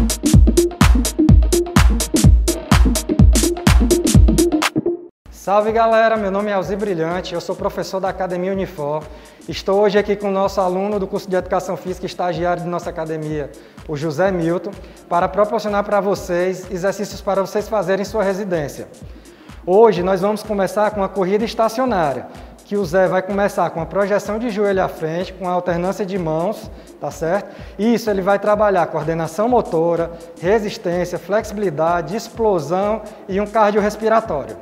Salve galera, meu nome é Alzi Brilhante, eu sou professor da Academia Unifor. Estou hoje aqui com o nosso aluno do curso de Educação Física e estagiário de nossa academia, o José Milton, para proporcionar para vocês exercícios para vocês fazerem em sua residência. Hoje nós vamos começar com uma corrida estacionária, que o Zé vai começar com a projeção de joelho à frente, com a alternância de mãos, tá certo? Isso ele vai trabalhar coordenação motora, resistência, flexibilidade, explosão e um cardiorrespiratório.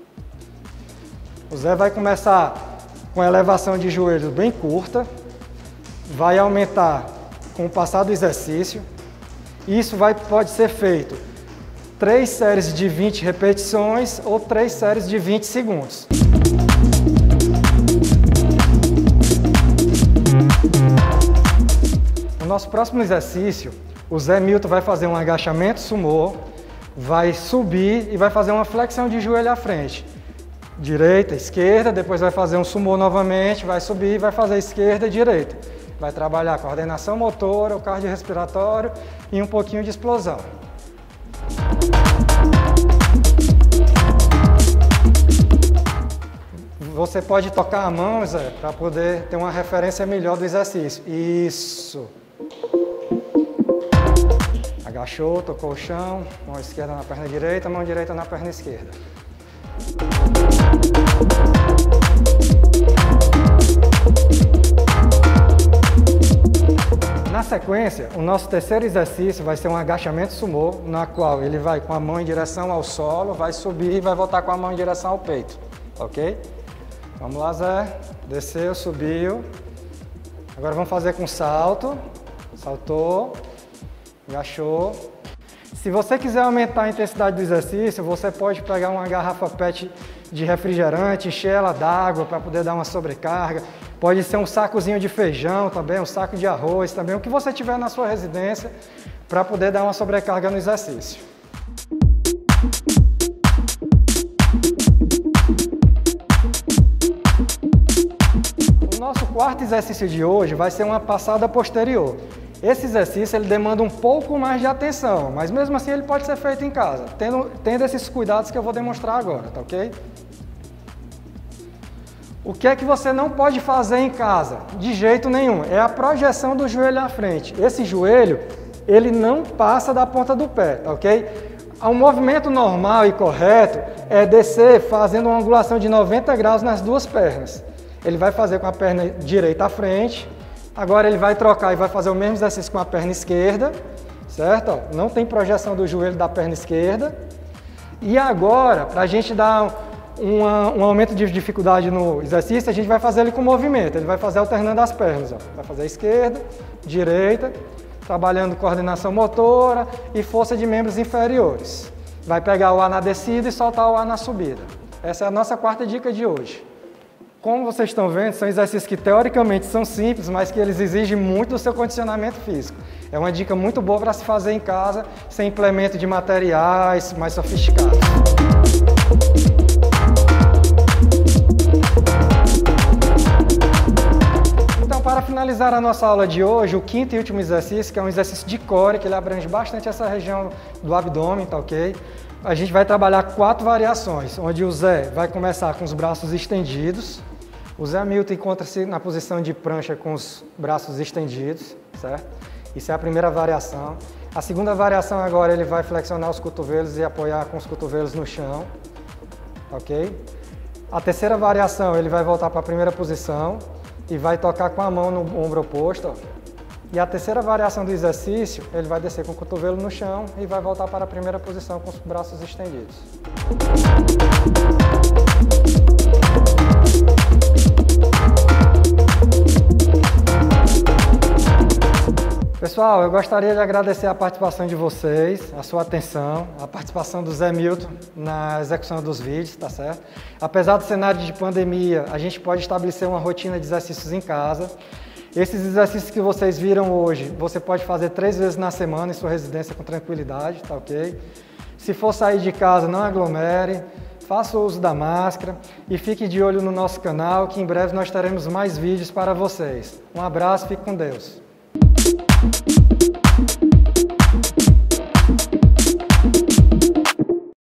O Zé vai começar com a elevação de joelhos bem curta, vai aumentar com o passar do exercício. Isso pode ser feito 3 séries de 20 repetições ou 3 séries de 20 segundos. No nosso próximo exercício, o Zé Milton vai fazer um agachamento sumô, vai subir e vai fazer uma flexão de joelho à frente. Direita, esquerda, depois vai fazer um sumô novamente, vai subir e vai fazer esquerda e direita. Vai trabalhar coordenação motora, o cardiorrespiratório e um pouquinho de explosão. Você pode tocar a mão, Zé, para poder ter uma referência melhor do exercício. Isso. Agachou, tocou o chão, mão esquerda na perna direita, mão direita na perna esquerda. Na sequência, o nosso terceiro exercício vai ser um agachamento sumô, na qual ele vai com a mão em direção ao solo, vai subir e vai voltar com a mão em direção ao peito, ok? Vamos lá, Zé. Desceu, subiu. Agora vamos fazer com salto. Saltou, agachou. Se você quiser aumentar a intensidade do exercício, você pode pegar uma garrafa PET de refrigerante, encher ela d'água para poder dar uma sobrecarga. Pode ser um sacozinho de feijão também, um saco de arroz também, o que você tiver na sua residência para poder dar uma sobrecarga no exercício. O nosso quarto exercício de hoje vai ser uma passada posterior. Esse exercício ele demanda um pouco mais de atenção, mas mesmo assim ele pode ser feito em casa, tendo esses cuidados que eu vou demonstrar agora, tá ok? O que é que você não pode fazer em casa? De jeito nenhum, é a projeção do joelho à frente. Esse joelho, ele não passa da ponta do pé, tá ok? Um movimento normal e correto é descer fazendo uma angulação de 90 graus nas duas pernas. Ele vai fazer com a perna direita à frente. Agora ele vai trocar e vai fazer o mesmo exercício com a perna esquerda, certo? Não tem projeção do joelho da perna esquerda. E agora, para a gente dar um aumento de dificuldade no exercício, a gente vai fazer ele com movimento. Ele vai fazer alternando as pernas, ó. Vai fazer esquerda, direita, trabalhando coordenação motora e força de membros inferiores. Vai pegar o ar na descida e soltar o ar na subida. Essa é a nossa quarta dica de hoje. Como vocês estão vendo, são exercícios que teoricamente são simples, mas que eles exigem muito do seu condicionamento físico. É uma dica muito boa para se fazer em casa, sem implemento de materiais mais sofisticados. Então, para finalizar a nossa aula de hoje, o quinto e último exercício, que é um exercício de core, que ele abrange bastante essa região do abdômen, tá ok? A gente vai trabalhar 4 variações, onde o Zé vai começar com os braços estendidos. O Zé Milton encontra-se na posição de prancha com os braços estendidos, certo? Isso é a primeira variação. A segunda variação agora ele vai flexionar os cotovelos e apoiar com os cotovelos no chão, ok? A terceira variação ele vai voltar para a primeira posição e vai tocar com a mão no ombro oposto, ó. E a terceira variação do exercício, ele vai descer com o cotovelo no chão e vai voltar para a primeira posição com os braços estendidos. Pessoal, eu gostaria de agradecer a participação de vocês, a sua atenção, a participação do Zé Milton na execução dos vídeos, tá certo? Apesar do cenário de pandemia, a gente pode estabelecer uma rotina de exercícios em casa. Esses exercícios que vocês viram hoje, você pode fazer 3 vezes na semana em sua residência com tranquilidade, tá ok? Se for sair de casa, não aglomere, faça o uso da máscara e fique de olho no nosso canal, que em breve nós teremos mais vídeos para vocês. Um abraço, fique com Deus.